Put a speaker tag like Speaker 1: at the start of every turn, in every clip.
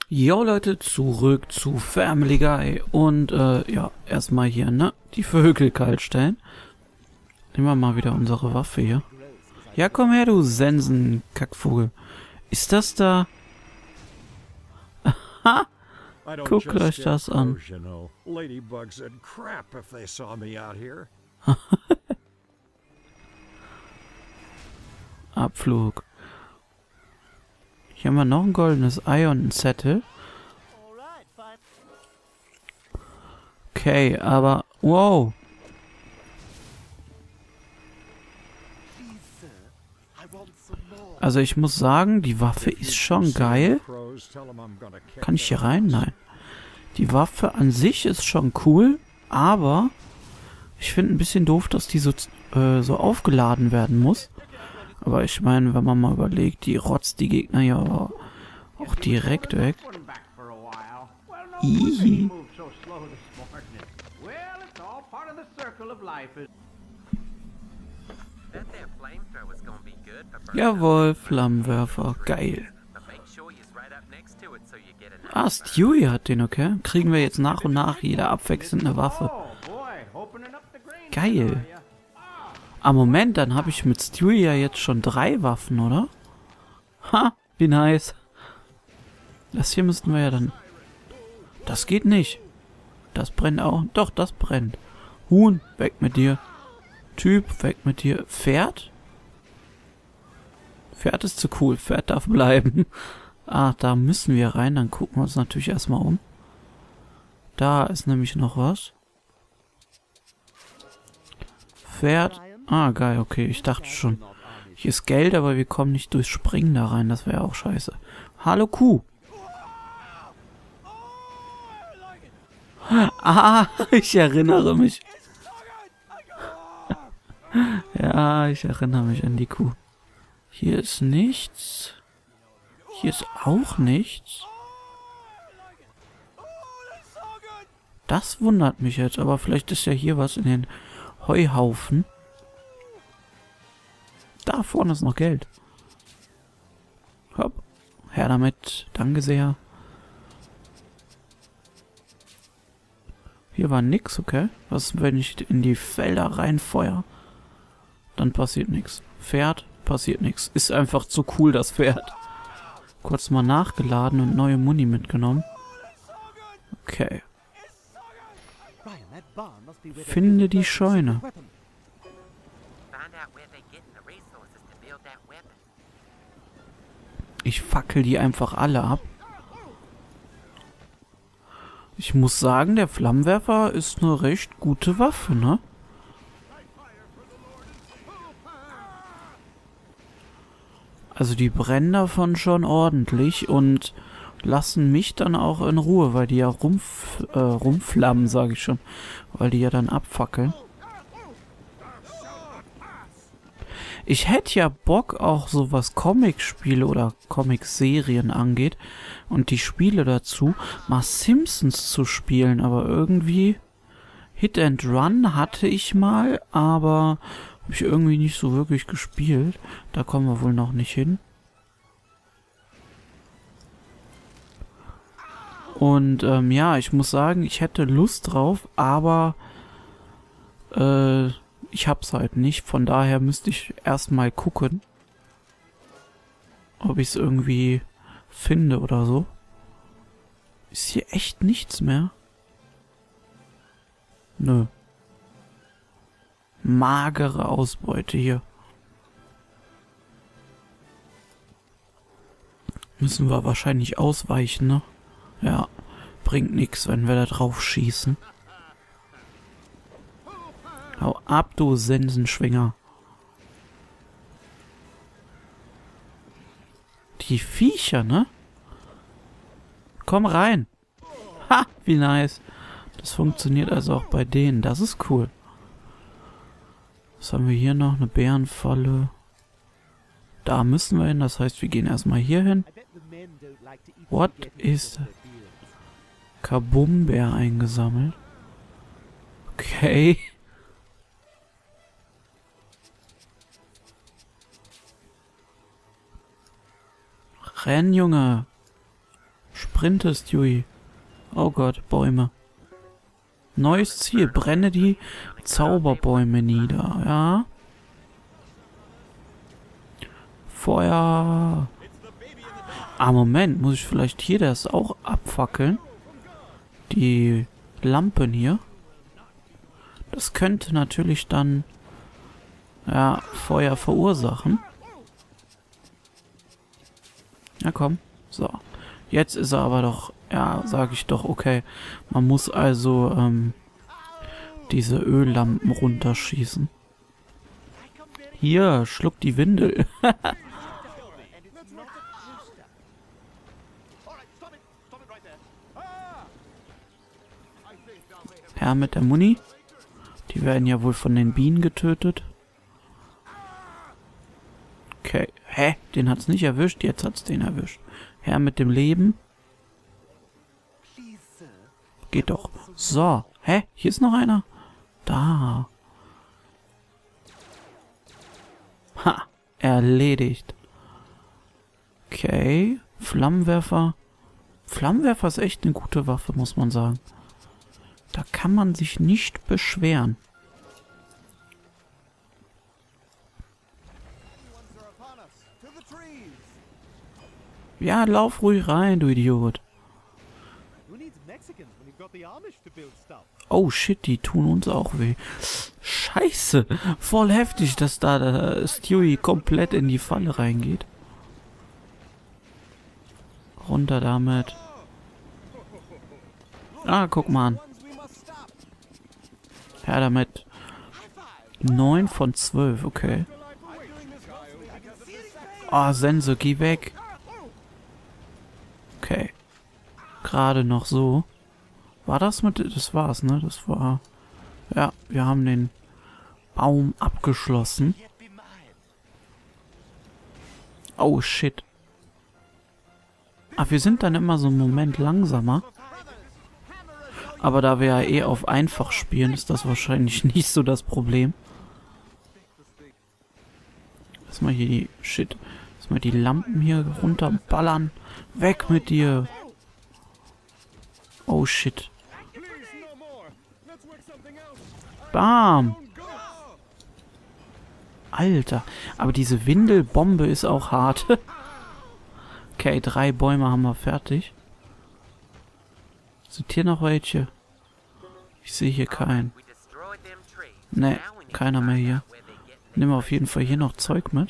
Speaker 1: Jo Leute, zurück zu Family Guy und ja, erstmal hier, ne, die Vögel kalt stellen. Nehmen wir mal wieder unsere Waffe hier. Ja, komm her, du Sensen-Kackvogel. Ist das da? Ha! Guckt euch das an. Abflug. Hier haben wir noch ein goldenes Ei und ein Zettel. Okay, aber... Wow. Also ich muss sagen, die Waffe ist schon geil. Kann ich hier rein? Nein. Die Waffe an sich ist schon cool, aber ich finde ein bisschen doof, dass die so aufgeladen werden muss. Aber ich meine, wenn man mal überlegt, die rotzt die Gegner ja auch direkt weg. Ihi. Jawohl, Flammenwerfer. Geil. Ah, Stewie hat den, okay. Kriegen wir jetzt nach und nach jeder abwechselnd eine Waffe. Geil. Ah, Moment, dann habe ich mit Stewie ja jetzt schon 3 Waffen, oder? Ha, wie nice. Das hier müssten wir ja dann... Das geht nicht. Das brennt auch. Doch, das brennt. Huhn, weg mit dir. Typ, weg mit dir. Pferd? Pferd ist zu cool. Pferd darf bleiben. Ah, da müssen wir rein. Dann gucken wir uns natürlich erstmal um. Da ist nämlich noch was. Pferd. Ah, geil, okay. Ich dachte schon. Hier ist Geld, aber wir kommen nicht durchs Springen da rein. Das wäre auch scheiße. Hallo Kuh. Ah, ich erinnere mich. Ja, ich erinnere mich an die Kuh. Hier ist nichts. Hier ist auch nichts. Das wundert mich jetzt, aber vielleicht ist ja hier was in den Heuhaufen. Da vorne ist noch Geld. Hopp. Her damit. Danke sehr. Hier war nix, okay. Was, wenn ich in die Felder reinfeuer? Dann passiert nichts. Pferd, passiert nichts. Ist einfach zu cool, das Pferd. Kurz mal nachgeladen und neue Muni mitgenommen. Okay. Finde die Scheune. Ich fackel die einfach alle ab. Ich muss sagen, der Flammenwerfer ist eine recht gute Waffe, ne? Also die brennen davon schon ordentlich und lassen mich dann auch in Ruhe, weil die ja rumflammen, sage ich schon. Weil die ja dann abfackeln. Ich hätte ja Bock, auch so was Comic-Spiele oder Comic-Serien angeht und die Spiele dazu, mal Simpsons zu spielen, aber irgendwie Hit and Run hatte ich mal, aber habe ich irgendwie nicht so wirklich gespielt. Da kommen wir wohl noch nicht hin. Und ja, ich muss sagen, ich hätte Lust drauf, aber ich hab's halt nicht. Von daher müsste ich erstmal gucken, ob ich es irgendwie finde oder so. Ist hier echt nichts mehr? Nö. Magere Ausbeute hier. Müssen wir wahrscheinlich ausweichen, ne? Ja, bringt nichts, wenn wir da drauf schießen. Hau ab, du Sensenschwinger. Die Viecher, ne? Komm rein. Ha, wie nice. Das funktioniert also auch bei denen. Das ist cool. Was haben wir hier noch? Eine Bärenfalle. Da müssen wir hin. Das heißt, wir gehen erstmal hier hin. What is... Kabumbär eingesammelt. Okay. Renn, Junge. sprintest, Yui. Oh Gott, Bäume. Neues Ziel. Brenne die Zauberbäume nieder. Ja. Feuer. Ah, Moment. Muss ich vielleicht hier das auch abfackeln? Die Lampen hier. Das könnte natürlich dann ja, Feuer verursachen. Ja, komm. So. Jetzt ist er aber doch, ja, sage ich doch, okay. Man muss also diese Öllampen runterschießen. Hier, schluck die Windel. Herr mit der Muni. Die werden ja wohl von den Bienen getötet. Okay. Hä? Den hat's nicht erwischt, jetzt hat's den erwischt. Herr mit dem Leben. Geht doch. So. Hä? Hier ist noch einer. Da. Ha. Erledigt. Okay. Flammenwerfer. Flammenwerfer ist echt eine gute Waffe, muss man sagen. Da kann man sich nicht beschweren. Ja, lauf ruhig rein, du Idiot. Oh shit, die tun uns auch weh. Scheiße, voll heftig, dass da der Stewie komplett in die Falle reingeht. Runter damit. Ah, guck mal an. Ja, damit. 9 von 12, okay. Ah, Sense, geh weg. Okay. Gerade noch so. War das mit... Das war's, ne? Das war... Ja, wir haben den Baum abgeschlossen. Oh, shit. Ach, wir sind dann immer so einen Moment langsamer. Aber da wir ja eh auf einfach spielen, ist das wahrscheinlich nicht so das Problem. Lass mal hier die... Shit. Lass mal die Lampen hier runterballern. Weg mit dir. Oh, shit. Bam. Alter. Aber diese Windelbombe ist auch hart. Okay, 3 Bäume haben wir fertig. Sind hier noch welche? Ich sehe hier keinen. Ne, keiner mehr hier. Nimm auf jeden Fall hier noch Zeug mit.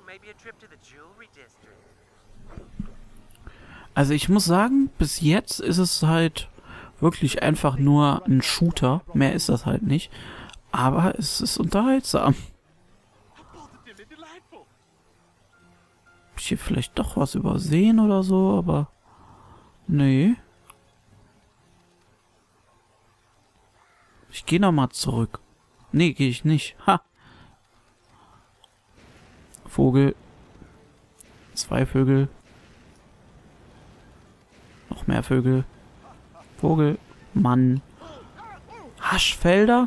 Speaker 1: Also ich muss sagen, bis jetzt ist es halt wirklich einfach nur ein Shooter. Mehr ist das halt nicht. Aber es ist unterhaltsam. Hab ich hier vielleicht doch was übersehen oder so, aber... Nee. Ich gehe nochmal zurück. Nee, gehe ich nicht. Ha! Vogel. 2 Vögel. Noch mehr Vögel. Vogel. Mann. Haschfelder?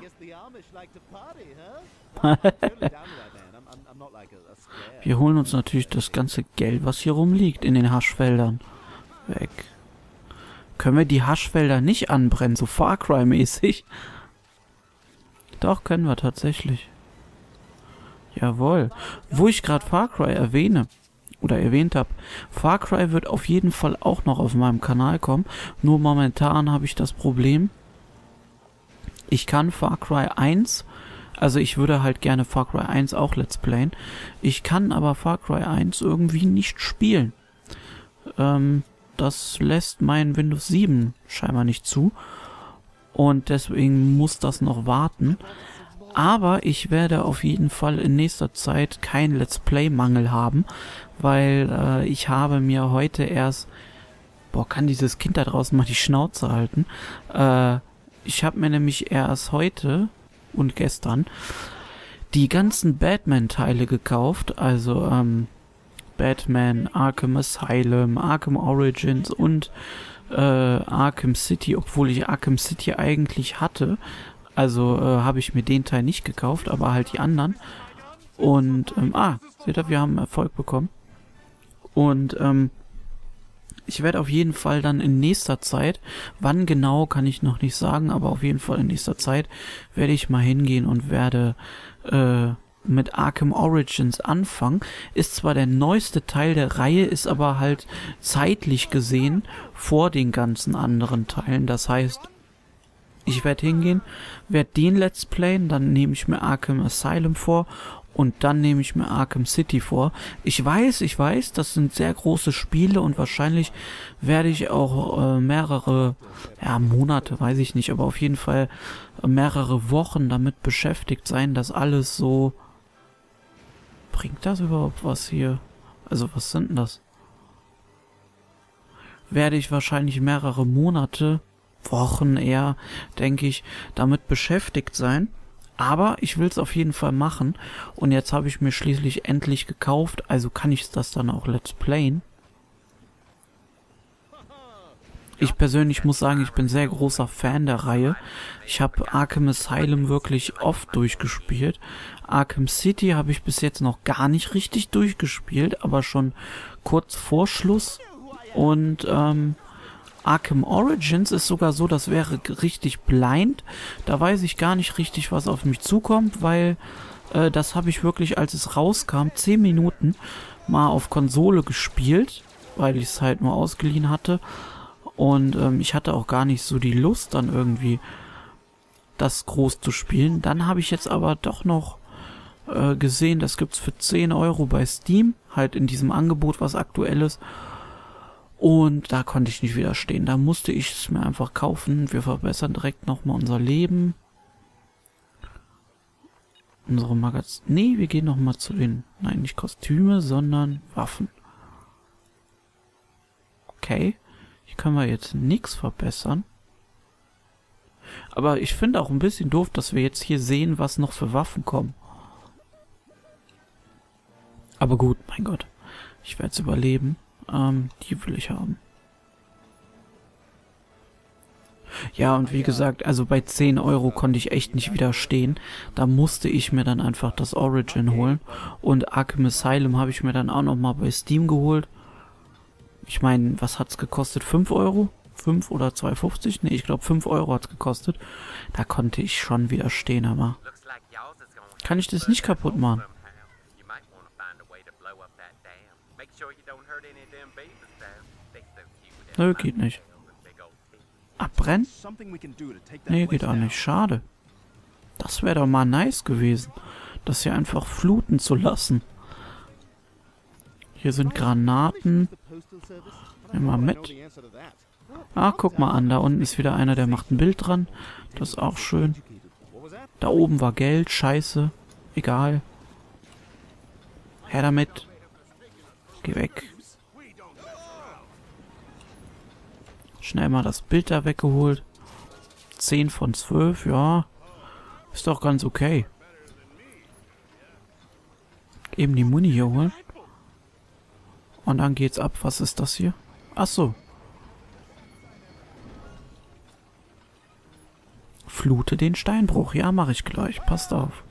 Speaker 1: Wir holen uns natürlich das ganze Geld, was hier rumliegt, in den Haschfeldern. Weg. Können wir die Haschfelder nicht anbrennen, so Far Cry-mäßig? Doch, können wir tatsächlich. Jawohl. Wo ich gerade Far Cry erwähne, oder erwähnt habe, Far Cry wird auf jeden Fall auch noch auf meinem Kanal kommen. Nur momentan habe ich das Problem, ich kann Far Cry 1, also ich würde halt gerne Far Cry 1 auch Let's Playen. Ich kann aber Far Cry 1 irgendwie nicht spielen. Das lässt mein Windows 7 scheinbar nicht zu. Und deswegen muss das noch warten. Aber ich werde auf jeden Fall in nächster Zeit keinen Let's Play-Mangel haben, weil ich habe mir heute erst... Boah, kann dieses Kind da draußen mal die Schnauze halten? Ich habe mir nämlich erst heute und gestern die ganzen Batman-Teile gekauft, also Batman, Arkham Asylum, Arkham Origins und Arkham City, obwohl ich Arkham City eigentlich hatte. Also habe ich mir den Teil nicht gekauft, aber halt die anderen. Und, seht ihr, wir haben Erfolg bekommen. Und Ich werde auf jeden Fall dann in nächster Zeit, wann genau kann ich noch nicht sagen, aber auf jeden Fall in nächster Zeit werde ich mal hingehen und werde mit Arkham Origins anfangen. Ist zwar der neueste Teil der Reihe, ist aber halt zeitlich gesehen vor den ganzen anderen Teilen. Das heißt, ich werde hingehen, werde den Let's Playen, dann nehme ich mir Arkham Asylum vor und dann nehme ich mir Arkham City vor. Ich weiß, das sind sehr große Spiele und wahrscheinlich werde ich auch mehrere, ja, Monate, weiß ich nicht, aber auf jeden Fall mehrere Wochen damit beschäftigt sein, dass alles so... Bringt das überhaupt was hier? Also, was sind denn das? Werde ich wahrscheinlich mehrere Monate, Wochen eher, denke ich, damit beschäftigt sein. Aber ich will es auf jeden Fall machen. Und jetzt habe ich mir schließlich endlich gekauft. Also kann ich das dann auch Let's Playen. Ich persönlich muss sagen, ich bin sehr großer Fan der Reihe. Ich habe Arkham Asylum wirklich oft durchgespielt. Arkham City habe ich bis jetzt noch gar nicht richtig durchgespielt, aber schon kurz vor Schluss. Und Arkham Origins ist sogar so, das wäre richtig blind. Da weiß ich gar nicht richtig, was auf mich zukommt, weil das habe ich wirklich, als es rauskam, 10 Minuten mal auf Konsole gespielt, weil ich es halt nur ausgeliehen hatte. Und ich hatte auch gar nicht so die Lust, dann irgendwie das groß zu spielen. Dann habe ich jetzt aber doch noch gesehen, das gibt's für 10 Euro bei Steam, halt in diesem Angebot, was aktuell ist. Und da konnte ich nicht widerstehen. Da musste ich es mir einfach kaufen. Wir verbessern direkt nochmal unser Leben. Unsere Magazine. Nee, wir gehen nochmal zu den... Nein, nicht Kostüme, sondern Waffen. Okay. Hier können wir jetzt nichts verbessern. Aber ich finde auch ein bisschen doof, dass wir jetzt hier sehen, was noch für Waffen kommen. Aber gut, mein Gott. Ich werde es überleben. Die will ich haben. Ja, und wie gesagt, also bei 10 Euro konnte ich echt nicht widerstehen. Da musste ich mir dann einfach das Origin holen. Und Arkham Asylum habe ich mir dann auch nochmal bei Steam geholt. Ich meine, was hat's gekostet? 5 Euro? 5 oder 2,50? Ne, ich glaube 5 Euro hat's gekostet. Da konnte ich schon widerstehen, aber... Kann ich das nicht kaputt machen? Nö, geht nicht. Abbrennen? Nee, geht auch nicht. Schade. Das wäre doch mal nice gewesen, das hier einfach fluten zu lassen. Hier sind Granaten. Nimm mal mit. Ah, guck mal an. Da unten ist wieder einer, der macht ein Bild dran. Das ist auch schön. Da oben war Geld. Scheiße. Egal. Her damit. Geh weg. Schnell mal das Bild da weggeholt. 10 von 12, ja. Ist doch ganz okay. Eben die Muni hier holen. Und dann geht's ab. Was ist das hier? Ach so. Flute den Steinbruch. Ja, mache ich gleich. Passt auf.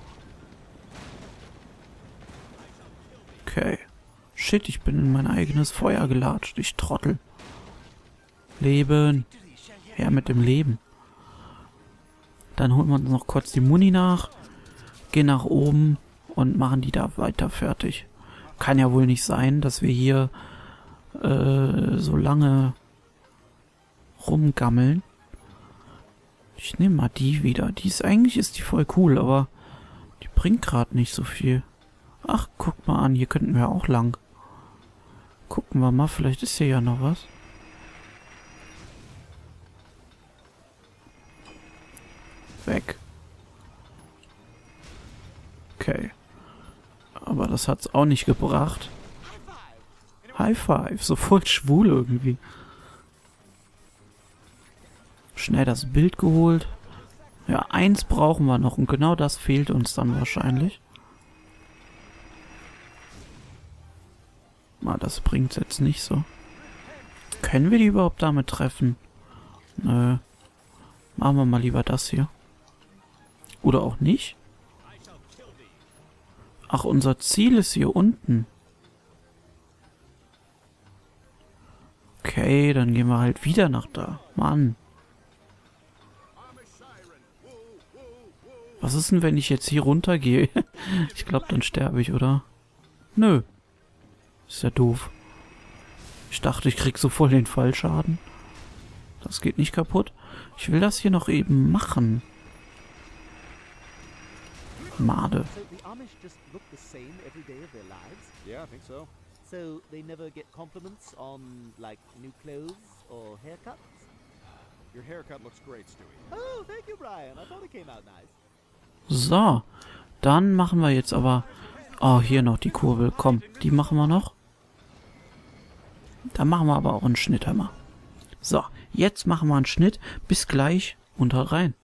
Speaker 1: Okay. Shit, ich bin in mein eigenes Feuer gelatscht. Ich Trottel. Leben. Her mit dem Leben. Dann holen wir uns noch kurz die Muni nach. Gehen nach oben und machen die da weiter fertig. Kann ja wohl nicht sein, dass wir hier so lange rumgammeln. Ich nehme mal die wieder. Eigentlich ist die voll cool, aber die bringt gerade nicht so viel. Ach, guck mal an, hier könnten wir auch lang. Gucken wir mal, vielleicht ist hier ja noch was. Weg. Okay. Aber das hat's auch nicht gebracht. High Five, so voll schwul irgendwie. Schnell das Bild geholt. Ja, 1 brauchen wir noch und genau das fehlt uns dann wahrscheinlich. Na, das bringt's jetzt nicht so. Können wir die überhaupt damit treffen? Nö. Machen wir mal lieber das hier. Oder auch nicht? Ach, unser Ziel ist hier unten. Okay, dann gehen wir halt wieder nach da. Mann. Was ist denn, wenn ich jetzt hier runtergehe? Ich glaube, dann sterbe ich, oder? Nö. Ist ja doof. Ich dachte, ich krieg so voll den Fallschaden. Das geht nicht kaputt. Ich will das hier noch eben machen. Made.
Speaker 2: So the Amish just look the same every day of their lives?
Speaker 3: Yeah, I think so.
Speaker 2: So they never get compliments on, like, new clothes or haircuts?
Speaker 3: Your haircut looks great, Stewie.
Speaker 2: Oh, thank you, Brian. I thought it came out nice.
Speaker 1: So. Dann machen wir jetzt aber... Oh, hier noch die Kurbel. Komm, die machen wir noch. Da machen wir aber auch einen Schnitt, hör mal. So, jetzt machen wir einen Schnitt. Bis gleich und haut rein.